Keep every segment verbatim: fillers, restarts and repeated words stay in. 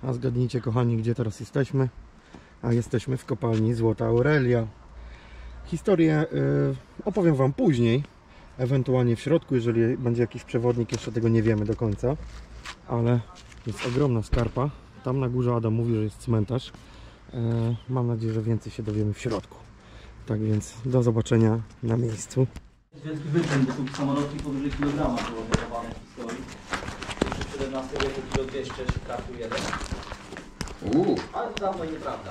A zgadnijcie, kochani, gdzie teraz jesteśmy? A jesteśmy w kopalni Złota Aurelia. Historię yy, opowiem Wam później, ewentualnie w środku, jeżeli będzie jakiś przewodnik, jeszcze tego nie wiemy do końca. Ale jest ogromna skarpa. Tam na górze Adam mówi, że jest cmentarz. Yy, mam nadzieję, że więcej się dowiemy w środku. Tak więc do zobaczenia na miejscu. Wielki wyczyn, bo tu samolotki powyżej kilograma było budowane w historii. Jeszcze w siedemnastym wieku kilo dwieście się trafił jeden. Uuu. Ale to dawno nieprawda.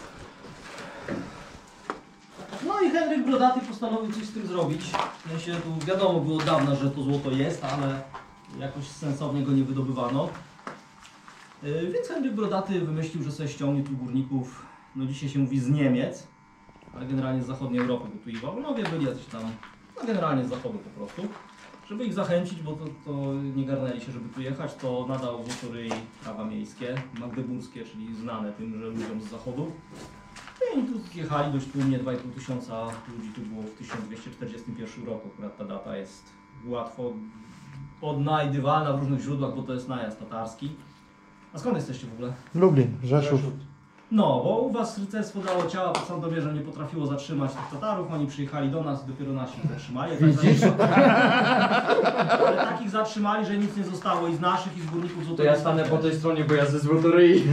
No i Henryk Brodaty postanowił coś z tym zrobić. W sensie tu wiadomo było od dawna, że to złoto jest, ale jakoś sensownie go nie wydobywano. Yy, więc Henryk Brodaty wymyślił, że sobie ściągnie tu górników, no dzisiaj się mówi z Niemiec, ale generalnie z zachodniej Europy, bo tu i Wawronowie byli jacyś tam, no generalnie z zachodu po prostu. Żeby ich zachęcić, bo to, to nie garnęli się, żeby tu jechać, to nadał złoto ryj prawa miejskie, magdeburskie, czyli znane tym, że ludziom z zachodu. I oni tu jechali dość tłumnie, dwa i pół tysiąca ludzi tu było w tysiąc dwieście czterdziestym pierwszym roku, akurat ta data jest łatwo odnajdywalna w różnych źródłach, bo to jest najazd tatarski. A skąd jesteście w ogóle? Lublin, Rzeszów. No, bo u was rycerstwo dało ciała, pod Sandomierzem nie potrafiło zatrzymać tych Tatarów, oni przyjechali do nas i dopiero nasi ich zatrzymali. Tak, ale takich zatrzymali, że nic nie zostało i z naszych, i z górników złoto. To ja stanę po tej stronie, bo ja ze Złotoryi.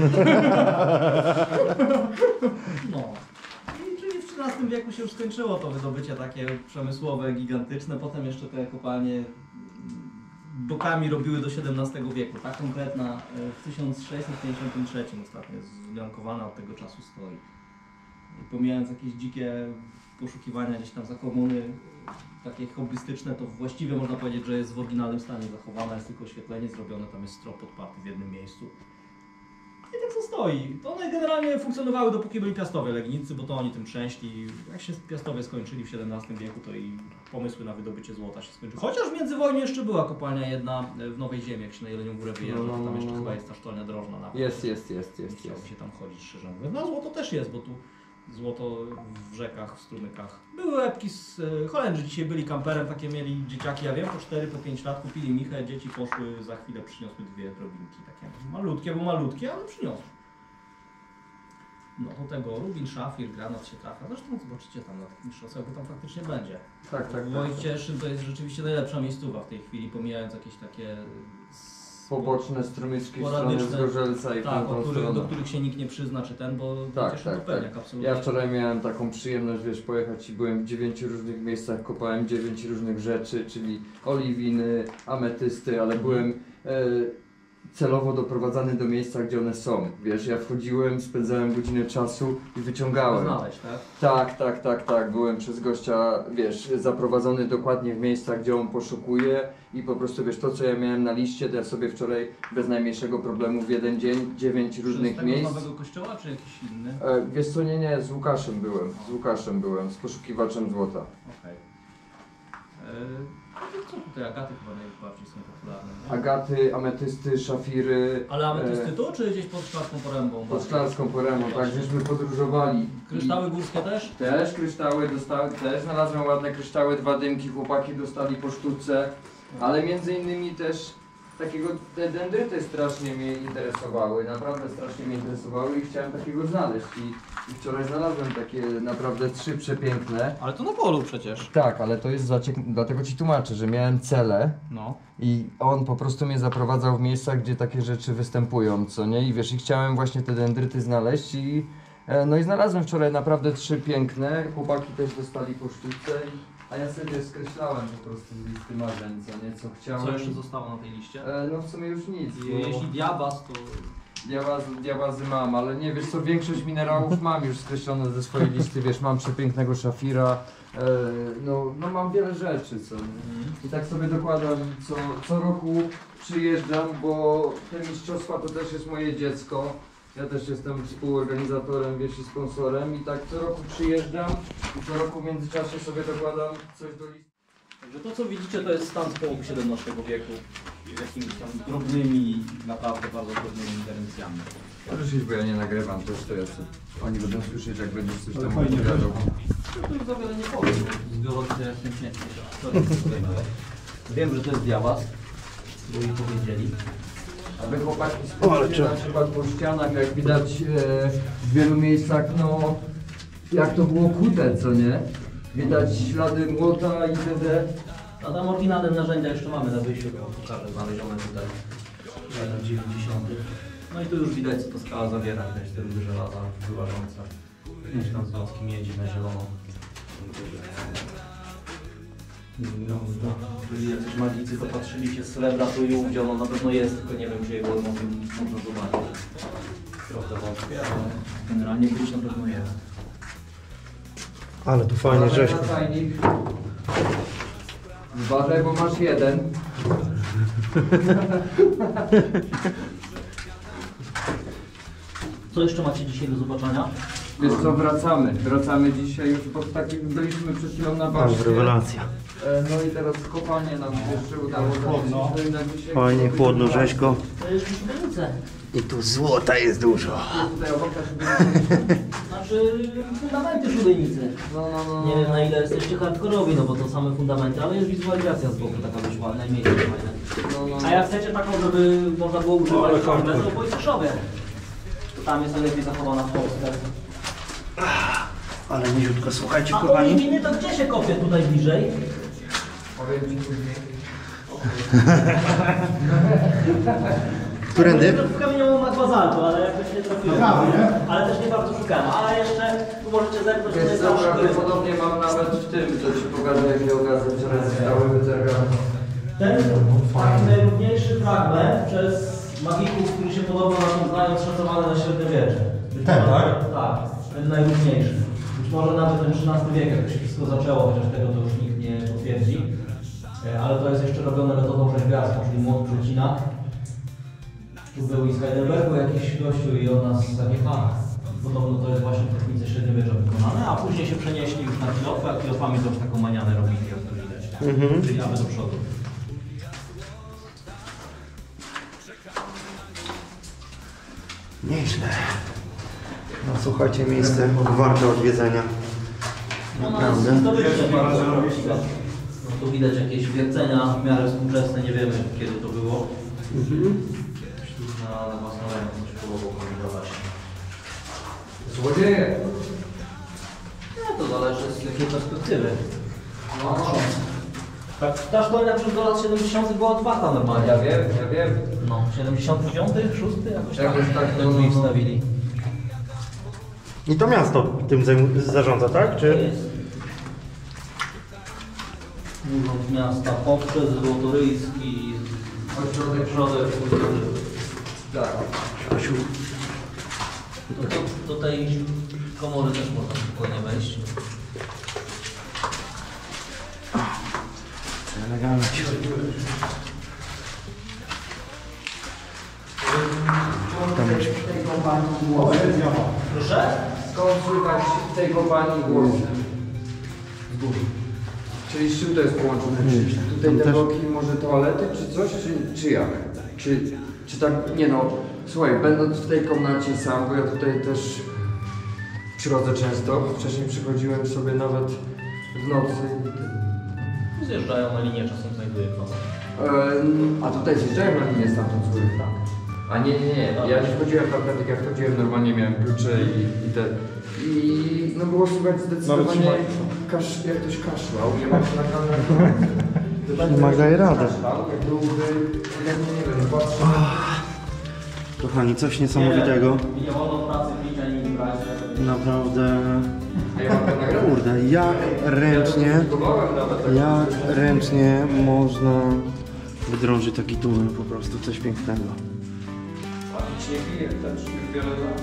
No. I czyli w trzynastym wieku się już skończyło to wydobycie takie przemysłowe, gigantyczne, potem jeszcze te kopalnie bokami robiły do siedemnastego wieku. Ta konkretna w tysiąc sześćset pięćdziesiątym trzecim ostatnio jest zmiankowana, od tego czasu stoi. I pomijając jakieś dzikie poszukiwania gdzieś tam za komuny, takie hobbystyczne, to właściwie można powiedzieć, że jest w oryginalnym stanie zachowana, jest tylko oświetlenie zrobione, tam jest strop podparty w jednym miejscu. I tak to stoi. To one generalnie funkcjonowały, dopóki byli Piastowie Legnicy, bo to oni tym trzęśli. Jak się Piastowie skończyli w siedemnastym wieku, to i pomysły na wydobycie złota się skończyły. Chociaż w międzywojniu jeszcze była kopalnia jedna w Nowej Ziemi, jak się na Jelenią Górę wyjeżdża, No, no, to tam jeszcze no. chyba jest ta sztolnia drożna. Nawet. Jest, jest, jest, jest, Chciałoby jest. się tam chodzić, szczerze mówiąc. No złoto też jest, bo tu złoto w rzekach, w strumykach. Były epki z e, Holendrzy, dzisiaj byli kamperem, takie mieli dzieciaki, ja wiem, po cztery, po pięć lat kupili michę, dzieci poszły, za chwilę przyniosły dwie drobinki, takie malutkie, bo malutkie, ale przyniosły. No do tego rubin, szafir, granat się trafia. Zresztą zobaczycie tam na takim szosach, bo tam faktycznie będzie. Tak, tak. Wojcieszyn to jest rzeczywiście najlepsza miejscowa w tej chwili, pomijając jakieś takie Poboczne strumyczki w stronę sporadyczne, Zgorzelca i tak, w tą o których, do stronę. których się nikt nie przyzna, czy ten, bo Tak, Wojcieszyn tak, to pewniak, tak. absolutnie. Ja wczoraj miałem taką przyjemność, wiesz, pojechać i byłem w dziewięciu różnych miejscach, kopałem dziewięć różnych rzeczy, czyli oliwiny, ametysty, ale byłem e, celowo doprowadzany do miejsca, gdzie one są. Wiesz, ja wchodziłem, spędzałem godzinę czasu i wyciągałem. Znaleźć, tak? Tak, tak, tak, tak. Byłem przez gościa, wiesz, zaprowadzony dokładnie w miejsca, gdzie on poszukuje i po prostu, wiesz, to co ja miałem na liście, to ja sobie wczoraj bez najmniejszego problemu w jeden dzień, dziewięć różnych z tego miejsc. nowego kościoła, czy jakiś inny? E, wiesz co, nie, nie, z Łukaszem byłem, z Łukaszem byłem, z poszukiwaczem złota. Okej. Okay. Co tutaj agaty chyba najbardziej są popularne? Nie? Agaty, ametysty, szafiry. Ale ametysty e, tu, czy gdzieś pod Szklarską Porębą? Pod Szklarską Porębą, tak, żeśmy podróżowali. Kryształy górskie też? Też kryształy dostałem, też znalazłem ładne kryształy, dwa dymki, chłopaki dostali po sztuce, ale między innymi też takiego, te dendryty strasznie mnie interesowały, naprawdę strasznie mnie interesowały i chciałem takiego znaleźć i, i wczoraj znalazłem takie naprawdę trzy przepiękne. Ale to na polu przecież. Tak, ale to jest za ciek- dlatego ci tłumaczę, że miałem cele No. i on po prostu mnie zaprowadzał w miejsca, gdzie takie rzeczy występują, co nie? I wiesz, i chciałem właśnie te dendryty znaleźć i e, no i znalazłem wczoraj naprawdę trzy piękne, chłopaki też dostali po sztuce, i, a ja sobie skreślałem po prostu z listy marzeń, co nie, co chciałem. Co jeszcze zostało na tej liście? E, no w sumie już nic, I, bo jeśli diabaz, to... diabazy, diabazy mam, ale nie, wiesz co, większość minerałów mam już skreślone ze swojej listy, wiesz, mam przepięknego szafira, e, no, no mam wiele rzeczy, co nie? I tak sobie dokładam, co, co roku przyjeżdżam, bo te mistrzostwa to też jest moje dziecko. Ja też jestem współorganizatorem, wiesz, i sponsorem i tak co roku przyjeżdżam i co roku w międzyczasie sobie dokładam coś do listy. Także to co widzicie to jest stan z połowy siedemnastego wieku. Z jakimiś tam drobnymi, naprawdę bardzo drobnymi interwencjami. Możesz iść, bo ja nie nagrywam też, to ja sobie, oni będą słyszeć, jak będziesz coś Ale tam fajnie opowiadał. To już za wiele nie powiem, bo zbiorowcy jestem śmieszny. Wiem, że to jest diabaz, bo mi powiedzieli. A wy chłopaki O, ale spojrzycie czy- na przykład po ścianach, jak widać e, w wielu miejscach, no jak to było kute, co nie? Widać ślady młota itd. A tam oryginalne narzędzia jeszcze mamy na wyjściu, to pokażę, znalezione tutaj w latach dziewięćdziesiątych. No i tu już widać, co to skala zawiera, widać te rudy żelaza wyłażące. Jakieś tam związki miedzi na zielono. No, no. Jeżeli jacyś magicy popatrzyli się z srebra, tu i ówdzie ono na pewno jest, tylko nie wiem, czy jego można, można zobaczyć. Trochę wątpię, ale generalnie być na pewno jest. Ale tu fajnie Uważaj rzeźko. na czajnik. Uważaj, bo masz jeden. Co jeszcze macie dzisiaj do zobaczenia? Wiesz co, wracamy. Wracamy dzisiaj już, bo tak jak byliśmy przed chwilą na Ale warsztacie. rewelacja. E, No i teraz kopanie nam się jeszcze udało zrobić. No i na dzisiaj- Fajnie, chłodno, rzeźko. To jest szubienica. I tu złota jest dużo. Tutaj obok też Znaczy fundamenty szubienicy. No, no, no. Nie wiem na ile jesteście hardkorowi, no bo to same fundamenty, ale jest wizualizacja z boku taka dość ładna i miejsce fajne. No, no, A jak chcecie taką, żeby można było używać komplet, to po Iskrzowie. To tam jest najlepiej zachowana w Polsce. Ale niziutko, słuchajcie A po kochani. imieniu to gdzie się kopie tutaj bliżej? Powiem ci później. Którędy? W kamieniu na bazaltu, ale jakoś nie trafiłem. Ale też nie bardzo szukałem. A jeszcze tu możecie zerknąć, że to Wiesz jest co, nasz szkoły. prawdopodobnie mam nawet w tym, co ci pokażę, jakiego gazu wczoraj zostały wycergane. Ten taki najrówniejszy fragment przez magików, którzy się podobno na tym znają, szacowany na średniowiecze. Być Ten, może- tak? Tak, ten najrówniejszy. Być może nawet ten trzynasty wiek, jak to się wszystko zaczęło, chociaż tego to już nikt nie potwierdzi. E, Ale to jest jeszcze robione metodą rzeźbiarską, czyli młot przecina. Tu był i z Heidelbergu jakiś gościu i od nas takie ha. Podobno to jest właśnie w technice średniowiecza wykonane, a później się przenieśli już na kilofy, a kilofami to już taką manianę robili, jak to widać. Mhm. Czyli aby do przodu. Nieźle. No słuchajcie, miejsce warte odwiedzenia. Naprawdę. No, to jest no, tu widać jakieś wiercenia w miarę współczesne, nie wiemy kiedy to było. Mhm. Na, na własną rękę coś próbował kombinować. Złodzieje! No to zależy z jakiej perspektywy. No, Tak, ta szkolnia już do lat siedemdziesiątych była otwarta normalnie. ja wiem, ja wiem. No, siedemdziesiąty piąty, szósty jakoś tak. Jakoś tak, no, no, no, no. wstawili. I to miasto tym zajm- zarządza, tak? To Czy? jest Urząd Miasta poprzez Złotoryjski Ośrodek Środek Kultury. Tak. Asiu. Do, do, do tej komory też można spokojnie wejść. Elegancko. Tam już. tej kompanii głosy. Proszę? Skąd słychać w tej kompanii głosy? Z góry. Czyli z czym to jest połączone? Czy tutaj Tam te też- boki może toalety, czy coś, czy, czy jak? Czy, czy tak, nie no, słuchaj, będąc w tej komnacie sam, bo ja tutaj też przychodzę często, wcześniej przychodziłem sobie nawet w nocy. Zjeżdżają na linię, czasem znajduję to. Ehm, a tutaj zjeżdżają na linię stamtąd z góry? Tak. A nie, nie, nie, ja nie chodziłem tak, tak jak chodziłem, normalnie miałem klucze i, i te... I no było słychać zdecydowanie kasz, jak ktoś kaszlał, nie ma na kamerze. Nie ma daje radę. Jak byłby, jak nie wiem, patrzę. Kochani, coś niesamowitego. Nie, nie wolno pracy pić ani nie brać. Naprawdę. A ja mam to nagrane. Kurde, jak ręcznie, Próbowałem nawet tak. jak ręcznie można wydrążyć taki tunel, po prostu coś pięknego. A nic nie pije, też już wiele lat.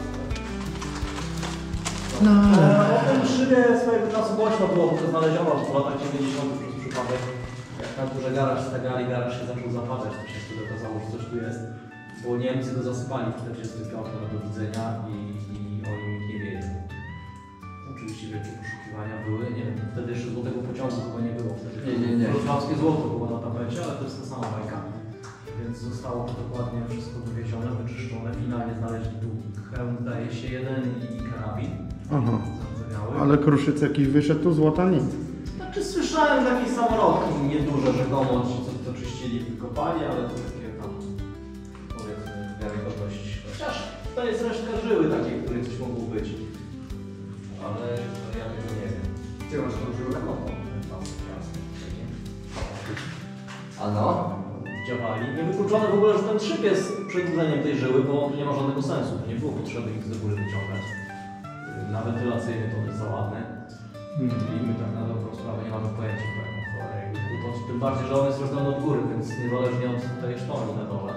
No. O tym szybie swojego czasu głośno było, bo to znaleziono w latach dziewięćdziesiątych przez przypadek. Jak na górze garaż stagali, garaż się zaczął zapadać, to się wtedy okazało, że coś tu jest. Bo Niemcy go zasypali w czterdziestym piątym do widzenia i, i oni nikt nie wiedział. Oczywiście wielkie poszukiwania były, nie wiem, wtedy jeszcze złotego pociągu chyba nie było. Wtedy Nie, nie, nie. wrocławskie złoto było na tapecie, ale to jest ta sama bajka. Więc zostało dokładnie wszystko wywiezione, wyczyszczone. Finalnie znaleźli tu hełm, zdaje się, jeden i karabin. Aha. Zardzewiały. Ale kruszyc jakiś wyszedł, tu złota nic. Znaczy słyszałem jakieś samolotki nieduże rzekomo, ci co to czyścili w kopalni, ale to takie tam powiedzmy Chociaż to jest resztka żyły takiej, której coś mogło być. Ale no, ja tego nie wiem. Gdzie masz tą żyłę? No, tam jasne. A no? Działali. Niewykluczone w ogóle, że ten szyb jest przedłużeniem tej żyły, bo nie ma żadnego sensu. Nie było potrzeby ich z góry wyciągać. Na wentylacyjny to jest za ładne. Hmm. I my tak na dobrą sprawę nie mamy pojęcia, jaką chorę. Tym bardziej, że on jest robiony od góry, więc niezależnie od tej sztoni na dole.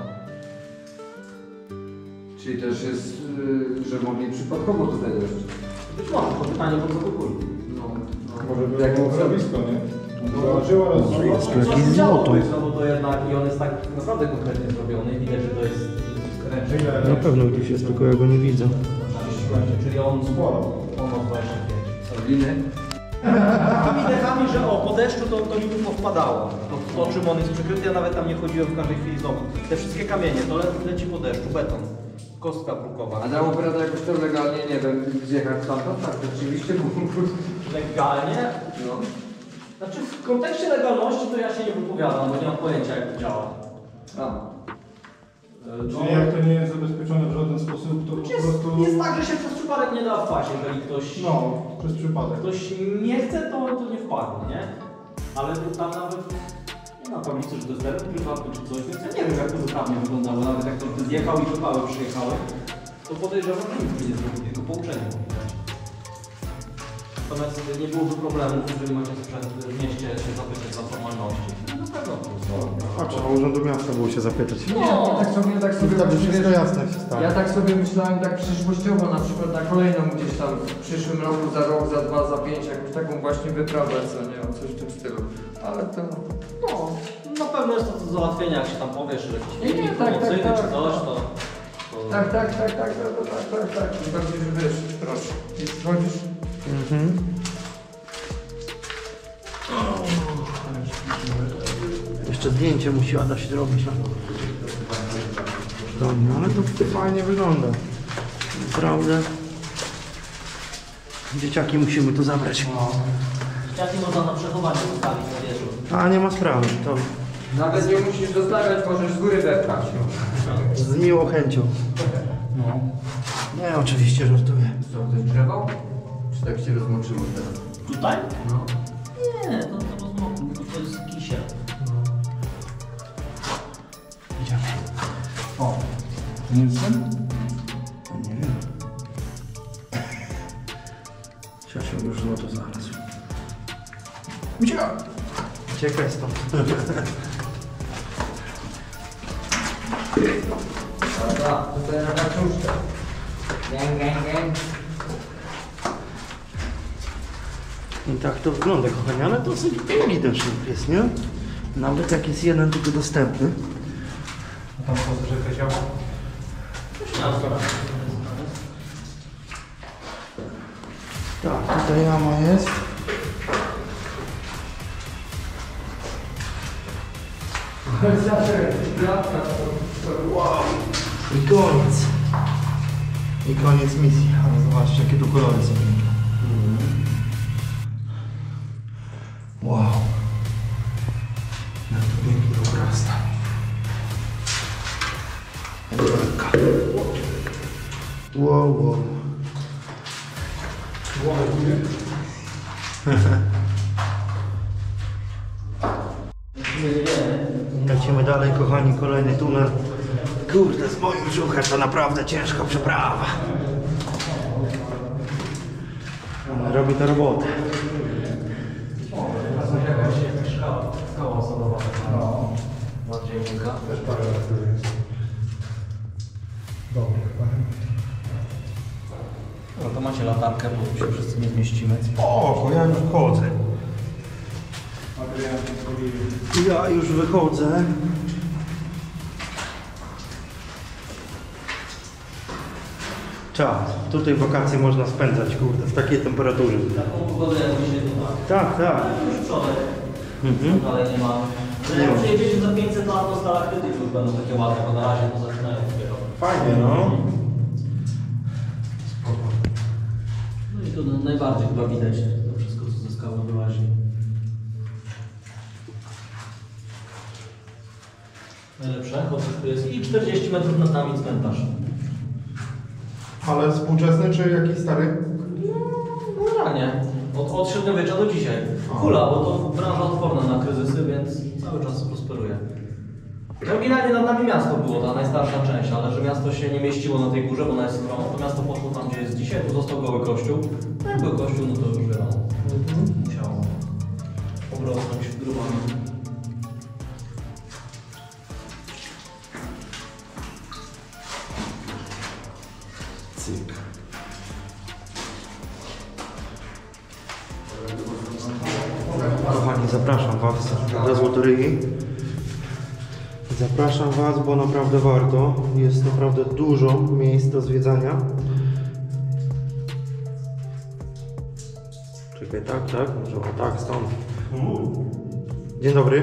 Czyli też jest, yy, że mogli przypadkowo tutaj dojść. Być może, to pytanie po co kupuj. No, no. Może było jak zjawisko, nie? Zobaczyła raz. Jest tu jakieś złoto. No bo to jednak i on jest tak naprawdę konkretnie zrobiony i widać, że to jest ręcznik. Na pewno gdzieś jest, tylko ja go nie widzę. Czyli on sporo. On ma dwadzieścia pięć. Co, liny? Takimi dechami, że o, po deszczu to, to mi tu wpadało. To, to czym on jest przykryty, ja nawet tam nie chodziłem w każdej chwili z domu. Te wszystkie kamienie, to le, leci po deszczu, beton. Kostka brukowa. A dałoby radę jakoś to legalnie, nie wiem, zjechać stamtąd? Tak, rzeczywiście, bo... Legalnie? No. Znaczy w kontekście legalności to ja się nie wypowiadam, bo nie mam pojęcia jak to działa. A. No, Czyli jak to nie jest zabezpieczone w żaden sposób, to po jest, prostu... jest tak, że się przez przypadek nie da wpaść, jeżeli ktoś, No, przez przypadek. ktoś nie chce, to, to nie wpadnie, nie? Ale tam nawet nie ma tablicy, że to jest teren prywatny czy coś, więc ja nie wiem jak to zupełnie wyglądało. Nawet jak ktoś by zjechał i wypały przyjechały, to podejrzewam, że nikt by nie zrobił, tylko pouczenie mogli dać. Natomiast nie byłoby problemów, jeżeli macie sprzęt w mieście się zapytać za formalności. No na pewno to A trzeba urzędu miasta było się zapytać. Nie, ja tak sobie, tak sobie Wtedy właśnie, wszystko wiesz, jasne się stanie. ja tak sobie myślałem tak przyszłościowo, na przykład na kolejną gdzieś tam w przyszłym roku, za rok, za dwa, za pięć, jakąś taką właśnie wyprawę, co nie, o coś w tym stylu. Ale to, No, na pewno jest to do załatwienia, jak się tam powiesz, że jakiś Nie, nie, filmik tak, tak, promocyjny tak. czy coś, to... to... tak, tak, tak, tak, tak, tak, tak, tak, tym bardziej, że wiesz, proszę, jeśli chodzisz, Mhm. Jeszcze zdjęcie musi Adaś zrobić. No, ale to fajnie wygląda. Naprawdę. Dzieciaki musimy tu zabrać. Jak nie można na przechowanie zostawić na wieżu. A nie ma sprawy, to nawet nie musisz zostawiać, możesz z góry wepchać. z miłą chęcią. No. Nie, oczywiście żartuję. Co, to jest drzewo? Czy tak się rozmoczyło teraz? Tutaj? No. Nie, to, to, to, to jest kisiel. Idziemy. O, nie jest ten? Nie wiem. Siasiu już złoto znalazł. Uciekaj! Uciekaj stąd. Dobra, tutaj na kaczuszkę. Gang, gang, gang. I tak to wygląda, kochani, ale dosyć długi ten szyb jest, nie? Nawet jak jest jeden tylko dostępny. A tam po rzekę działa? Tak, tutaj jama jest. Wow. I koniec. I koniec misji. Ale zobaczcie, jakie tu kolory są. Wow. Jak to pięknie urasta. Ręka. Wow, wow. Lecimy dalej, kochani, kolejny tunel. Kurde, z moim brzuchem to naprawdę ciężka przeprawa. Ale robi to robotę. Skała osobowa. No. Bardziej miękka. Też parę razy jest. Dobry chyba. No to macie latarkę, bo tu się wszyscy nie zmieścimy. O, ja już wchodzę. Adrian, powoli. Ja już wychodzę. Czas. Tutaj wakacje można spędzać, kurde, w takiej temperaturze. Taką pogodę jak dzisiaj tu ma. Tak, tak. Już wczoraj. Mhm. Dalej nie ma. Ale jak przyjedziecie za pięćset lat, to stalaktyty już będą takie ładne, bo na razie to zaczynają dopiero. Fajnie, no. No i to najbardziej chyba widać to wszystko, co ze skały wyłazi. Najlepsze, bo tu jest i czterdzieści metrów nad nami cmentarz. Ale współczesny czy jakiś stary? Generalnie, od, od średniowiecza do dzisiaj. Kula, bo to branża odporna na kryzysy, więc cały czas prosperuje. Oryginalnie nad nami miasto było, ta najstarsza część, ale że miasto się nie mieściło na tej górze, bo ona jest stroma, to miasto poszło tam, gdzie jest dzisiaj, tu został goły kościół. No jak był kościół, no to już wiadomo, musiało obrosnąć grubami. Cyk. Kochani, zapraszam Was do Złotoryi. Zapraszam Was, bo naprawdę warto. Jest naprawdę dużo miejsc do zwiedzania. Czekaj, tak, tak? Może o tak, stąd. Dzień dobry.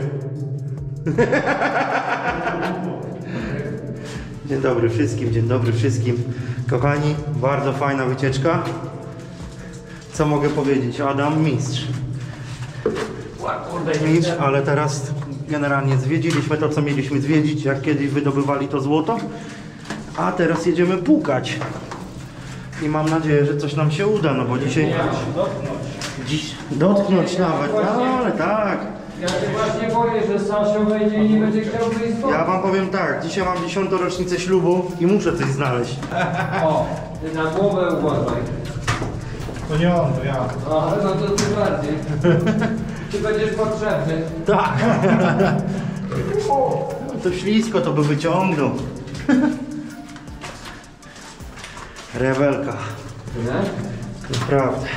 Dzień dobry wszystkim, dzień dobry wszystkim. Kochani, bardzo fajna wycieczka. Co mogę powiedzieć? Adam mistrz. Mistrz, ale teraz generalnie zwiedziliśmy to, co mieliśmy zwiedzić, jak kiedyś wydobywali to złoto. A teraz jedziemy pukać. I mam nadzieję, że coś nam się uda, no bo dzisiaj... Dziś dotknąć nawet, no, ale tak. Ja się właśnie boję, że Sasio wejdzie i nie będzie chciał wyjść z wody. Ja wam powiem tak, dzisiaj mam dziesiątą rocznicę ślubu i muszę coś znaleźć. O, ty na głowę uważaj. To nie on, to ja. O, no to ty bardziej. Ty będziesz potrzebny. Tak. To ślisko, to by wyciągnął. Rewelka. Nie? Naprawdę.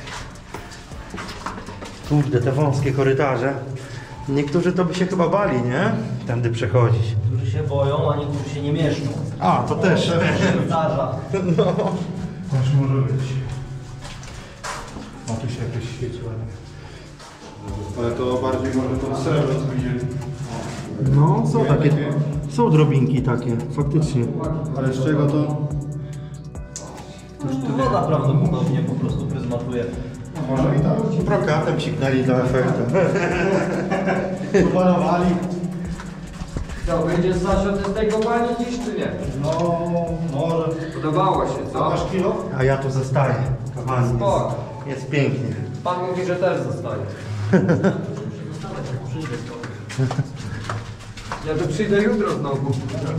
Kurde, te wąskie korytarze. Niektórzy to by się chyba bali, nie? Tędy przechodzić. Niektórzy się boją, a niektórzy się nie mieszczą. A, to też. To się zdarza. No. Też może być. O, tu się jakieś świeci ładnie. Ale to bardziej może to srebro, co widzieli. No, są takie. Są drobinki takie, faktycznie. Ale z czego to? Woda prawdopodobnie po prostu pryzmatuje. Może i tak. Prokatem siknęli do efektu. Pomalowali. Co, będzie Sasio ty z tej kopalni dziś, czy nie? No, może. Podobało się, co? Masz kilo? A ja tu zostaję. Kochani, Spoko. jest, jest pięknie. Pan mówi, że też zostaje. Ja to przyjdę jutro znowu.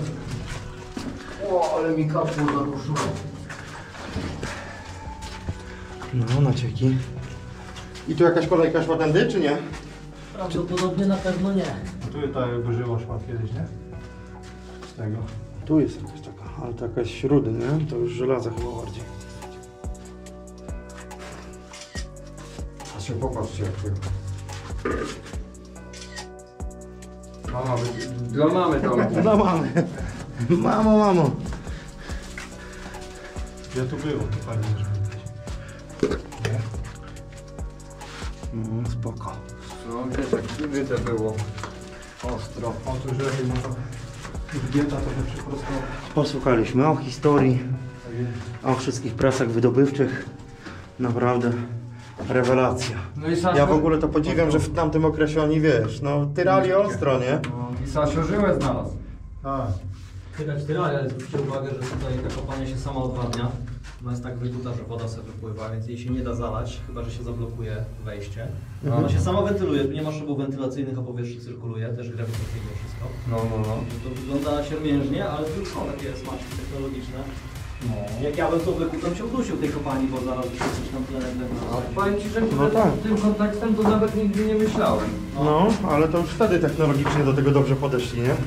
O, ale mi kapło naruszyło. No, nacieki. I tu jakaś kolejka szła tędy, czy nie? Prawdopodobnie na pewno nie. Tu ta jakby żyła szła kiedyś, nie? Z tego. Tu jest jakaś taka, ale to jakaś rudy, nie? To już żelaza chyba bardziej. A się popatrzcie jak to. Mama, wy- dla mamy to. No mamy. Mamo, mamo. Gdzie tu było? To fajnie, żeby widać. Nie? No, spoko. No wiesz jak wyte było. Ostro. O, tu już lepiej można. Dieta trochę przyprostować. Posłuchaliśmy o historii, Tak jest. o wszystkich pracach wydobywczych. Naprawdę rewelacja. No i Sasio... Ja w ogóle to podziwiam, że w tamtym okresie oni, wiesz, no tyrali ostro, nie? No, i Sasio żyłę znalazł. A, Tyrać tyrali, ale zwróćcie uwagę, że tutaj ta kopalnia się sama odwadnia. Ona jest tak wykuta, że woda sobie wypływa, więc jej się nie da zalać, chyba że się zablokuje wejście. Mhm. Ona się sama wentyluje, tu nie ma szybów wentylacyjnych, a powietrze cyrkuluje, też grawitacyjnie wszystko. No, no, no. To wygląda siermiężnie, ale tu są takie smaczki technologiczne. Jak ja bym to wykutem się udusił w tej kopalni, bo zaraz by się coś tam tlenem A powiem ci, że No tak. tym kontekstem to nawet nigdy nie myślałem. No, ale to już wtedy technologicznie do tego dobrze podeszli, nie?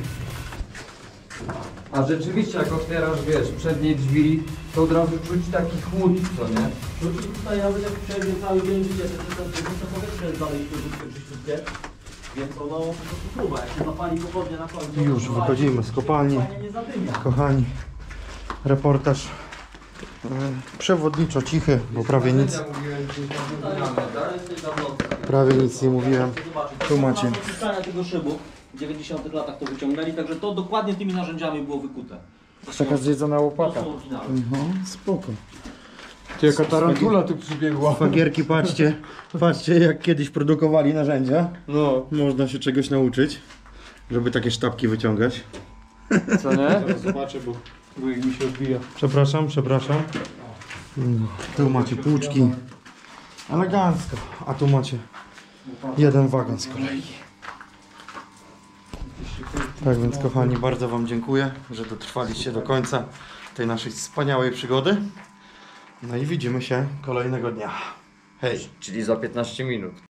A rzeczywiście jak otwierasz, wiesz, przednie drzwi, to od razu czuć taki chłód, co nie? No to tutaj nawet jak przejdzie cały dzień, widzicie, to jest to powietrze jest dalej świeżutkie, czyściutkie. Więc ono po prostu próba, jak się zapali pochodnie na końcu. Już to wychodzimy z kopalni. kopalnia nie zadymia. Kochani, reportaż e, przewodniczo cichy, bo prawie nic, Ja mówiłem, że Tutaj tam tak? jest tej gablotce. prawie nic nie mówiłem. Zobaczcie, Tu macie. Wypuszczania tego szybu w dziewięćdziesiątych latach to wyciągnęli, także to dokładnie tymi narzędziami było wykute. Taka zjedzona To łopata. są oryginały. No, spoko. Ty, jaka tarantula tu przybiegła. Szwagierki, patrzcie, patrzcie jak kiedyś produkowali narzędzia. No, Można się czegoś nauczyć, żeby takie sztabki wyciągać. co nie? zaraz zobaczę, bo Wujek mi się odbija. Przepraszam, przepraszam. No, tu macie półczki. Elegancko. A tu macie jeden wagon z kolei. Tak więc kochani, bardzo Wam dziękuję, że dotrwaliście do końca tej naszej wspaniałej przygody. No i widzimy się kolejnego dnia. Hej! Czyli za piętnaście minut.